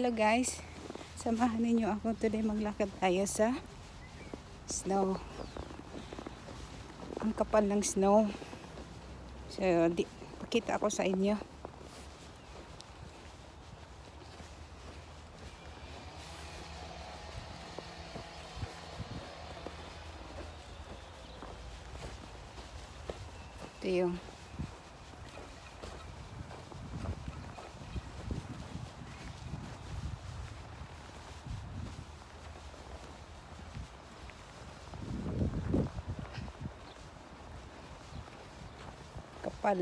Hello guys, samahan ninyo ako today, maglakad tayo sa snow. Ang kapal ng snow. So, pakita ako sa inyo. Ito yung kapal.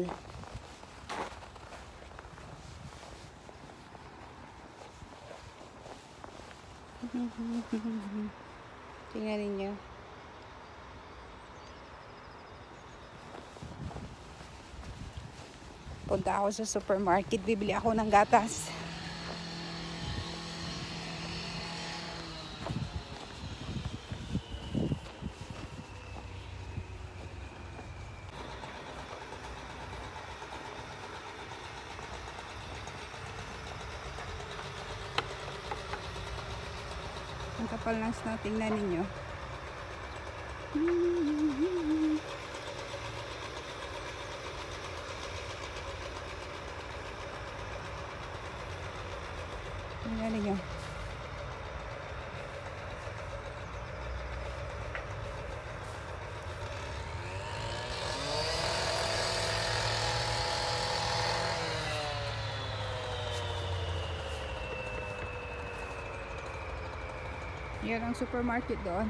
Tingnan ninyo. Punta ako sa supermarket, bibili ako ng gatas. Ang kapal ng snow, tingnan ninyo. Tingnan ninyo. Yan ang supermarket doon.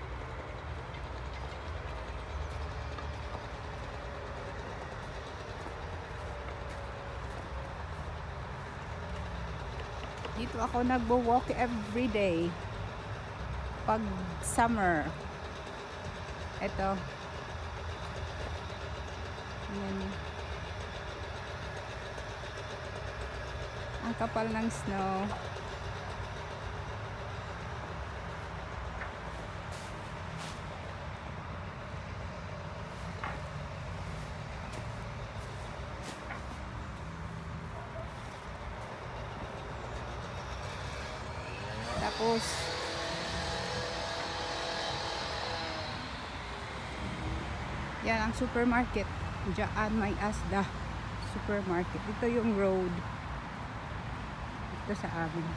Dito ako nagbo-walk every day pag summer. Ito. Ayan. Ang kapal ng snow. Tapos yan ang supermarket. Diyan may Asda supermarket. Ito yung road ito sa amin.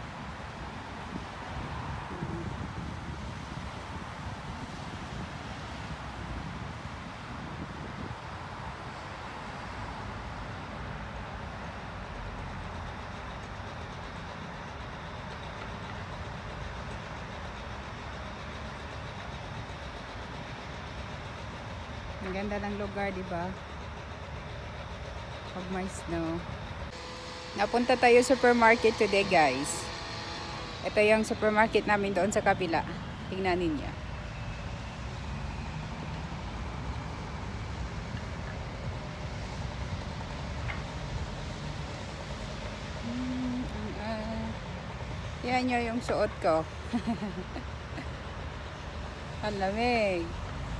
Ang ganda ng lugar, di ba? Pag may snow. Napunta tayo sa supermarket today, guys. Ito yung supermarket namin doon sa kabila. Tingnan ninyo. Yan nyo yung suot ko. Ang lamig.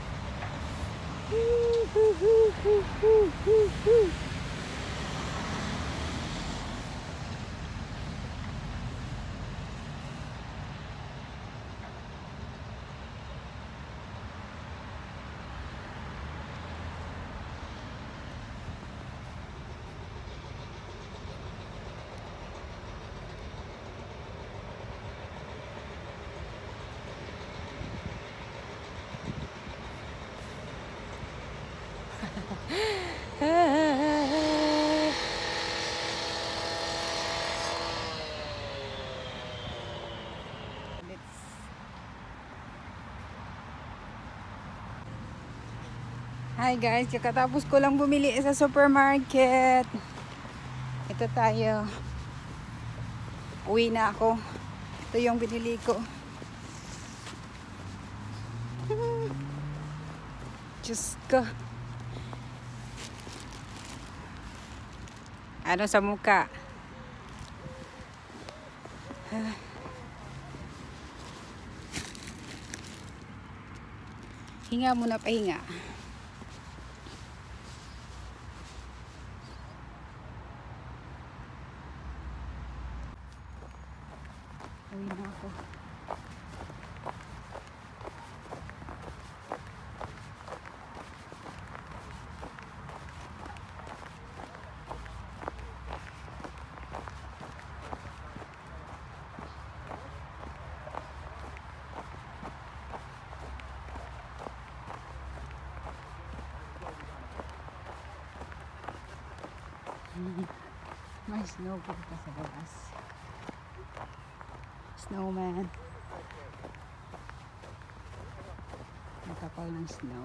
Hi guys, kakatapos ko lang bumili sa supermarket. Ito tayo. Uwi na ako. Ito yung binili ko. Diyos ko. Ano sa muka? Hinga muna, pahinga. Uwi na ako. May snowboard pa sa labas. Snowman. Ang kapal ng snow.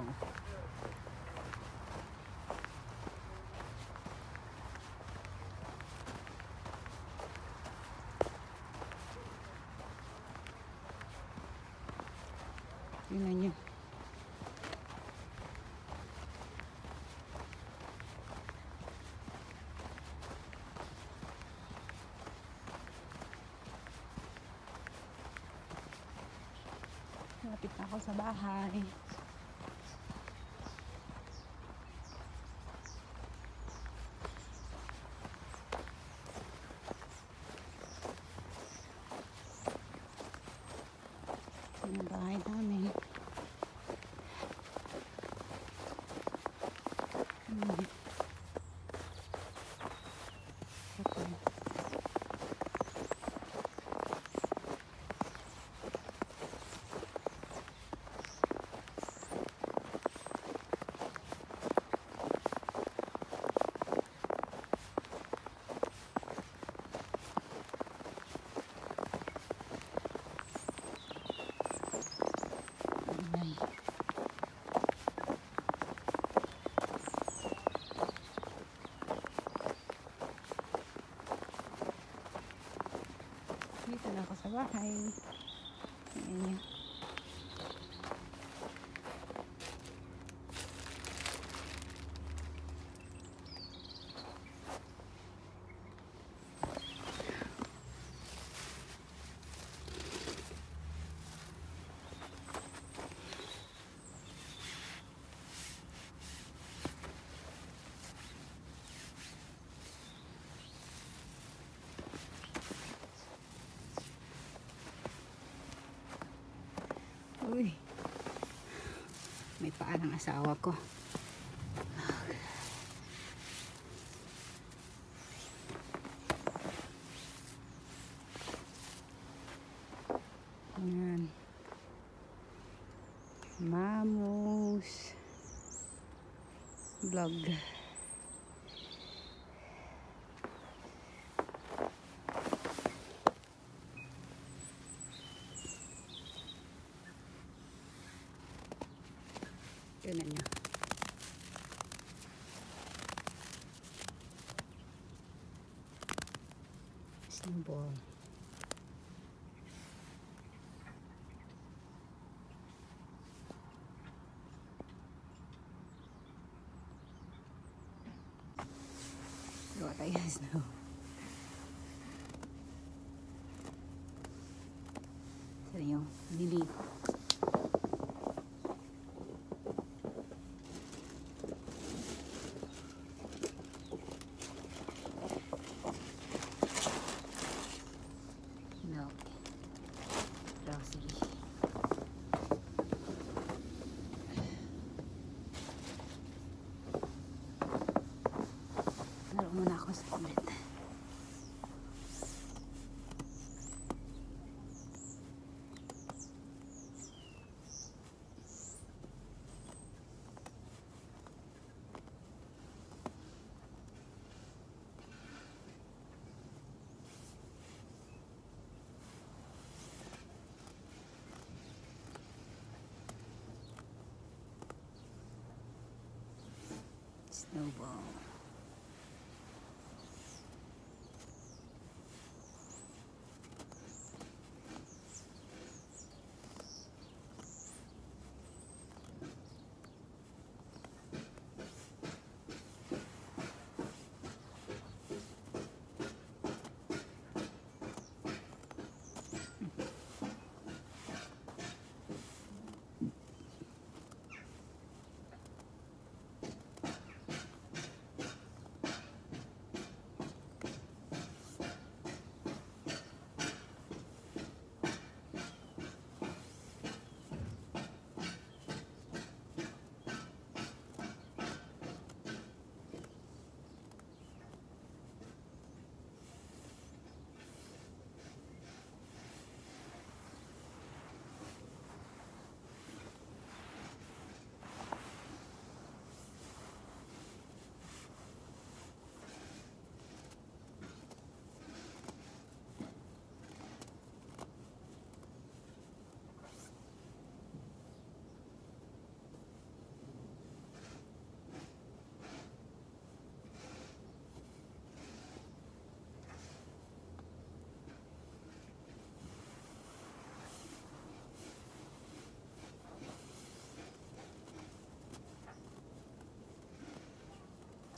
Tingnan niyo. Lapit na ako sa bahay. Yan ang bahay namin. Okay. Dito na ako sa bahay. Ayan niya. Uy, may paa ng asawa ko. Ayan. Mamo's vlog. Yun na niya. Snowball. Gawa tayo ng snow. Sa yung dilig. Laro muna ako sa ulit. Snowball.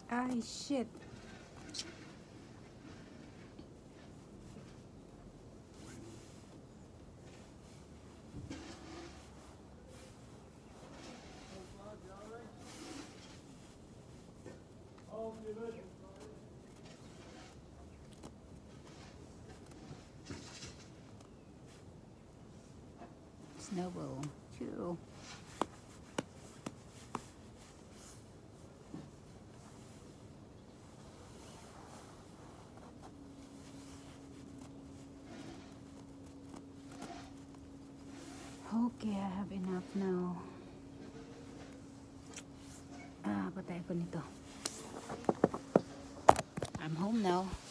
Ay, shit. Snowball. True. Okay, I have enough now. Patay ko nito. I'm home now.